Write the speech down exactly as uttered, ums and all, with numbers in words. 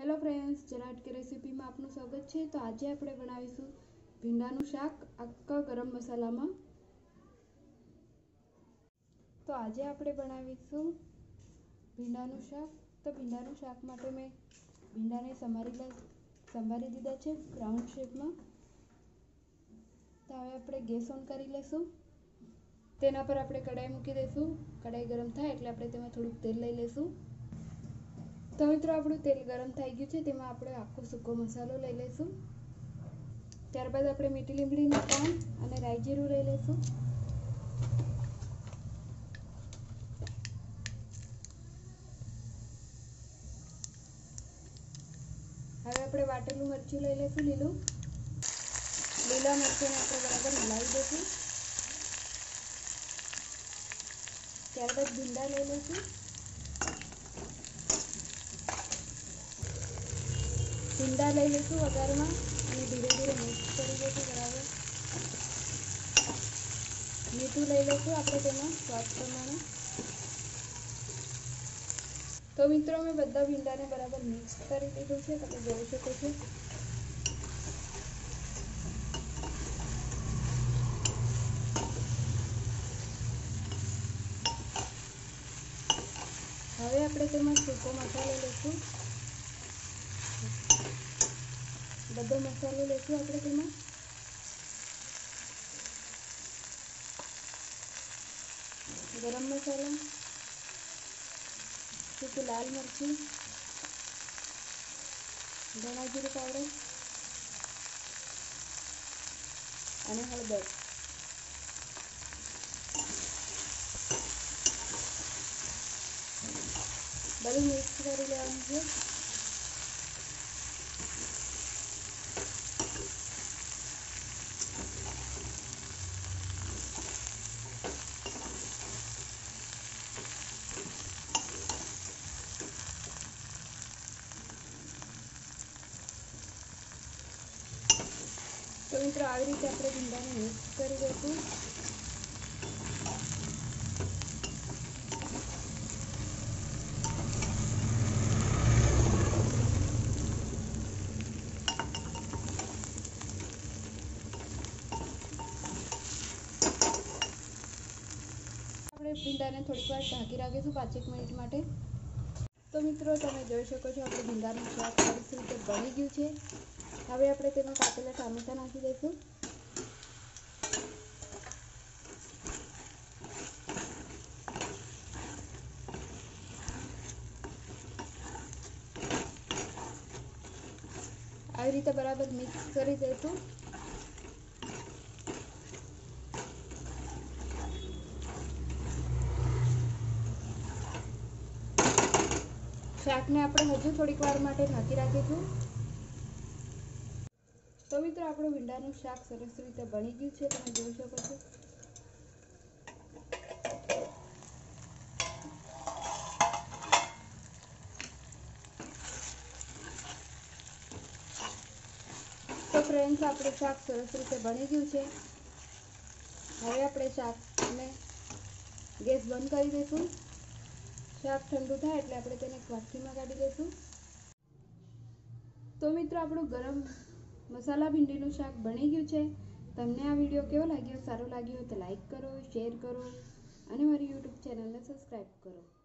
Hello friends, જરાટ કે રેસીપીમાં આપનું સ્વાગત છે। તો આજે આપણે બનાવીશું ભીંડાનું શાક આખા ગરમ મસાલામાં। તો આજે આપણે બનાવીશું ભીંડાનું શાક। તો ભીંડાનું શાક માટે મેં ભીંડાને સમારી સંભાળી દીધા છે રાઉન્ડ શેપમાં। તો હવે આપણે ગેસ ઓન કરી લેશું। તેના પર આપણે કઢાઈ મૂકી દઈશું। કઢાઈ ગરમ થાય એટલે આપણે તેમાં થોડુંક તેલ લઈ લઈશું। તો મિત્રો આપણું તેલ ગરમ થઈ ગયું છે, તેમાં આપણે આખો સૂકો મસાલો લઈ લઈશું। ત્યારબાદ આપણે મીઠી લીમડીના પાન અને રાઈ જીરું લઈ લઈશું। હવે આપણે વાટેલું મરચું લઈ લઈશું લીલું। લીલા મરચાંને આપણે બરાબર હલાવી દઈશું। ત્યારબાદ ભીંડા લઈ લઈશું। ભીંડા લઈ લઈશું વઘારમાં અને ધીરે ધીરે મિક્સ કરી દઈશું બરાબર। મીઠું લઈ લઈશું આપણે તેમાં સ્વાદ પ્રમાણે। તો મિત્રો મેં બધા ભીંડાને બરાબર મિક્સ કરી દીધું છે, તમે જોઈ શકો છો। હવે આપણે તેમાં સૂકો મસાલો લઈશું। બધો મસાલો લઈશું આપણે તેમાં। ગરમ મસાલો, સૂકી લાલ મરચી, ધણા જીરું પાવડર અને હળદર। બધું મિક્સ કરી લેવાનું છે। તો મિત્રો આવી રીતે આપણે ભીંડાને મિક્સ કરી દઈશું। આપણે ભીંડાને થોડીક વાર ઢાંકી રાખીશું પાંચેક મિનિટ માટે। તો મિત્રો તમે જોઈ શકો છો આપણે ભીંડાનું શાક સરસ રીતે બની ગયું છે। હવે આપણે તેમાં કાપેલા ટામેટા નાખી દઈશું। આવી રીતે બરાબર મિક્સ કરી દઈશું। શાકને આપણે હજુ થોડીક વાર માટે ઢાંકી રાખીશું। તો મિત્રો આપણું ભીંડાનું શાક સરસ રીતે બની ગયું છે, તમે જોઈ શકો છો। તો ફ્રેન્ડ્સ આપણું શાક સરસ રીતે બની ગયું છે। હવે આપણે શાકને ગેસ બંધ કરી દઈશું। શાક ઠંડુ થાય એટલે આપણે તેને એક વાટકીમાં કાઢી લઈશું। તો મિત્રો આપણું ગરમ મસાલા ભીંડીનું શાક બની ગયું છે। તમને આ વિડીયો કેવો લાગ્યો? સારો લાગ્યો તો લાઈક કરો, શેર કરો અને મારી યુટ્યુબ ચેનલને સબસ્ક્રાઈબ કરો।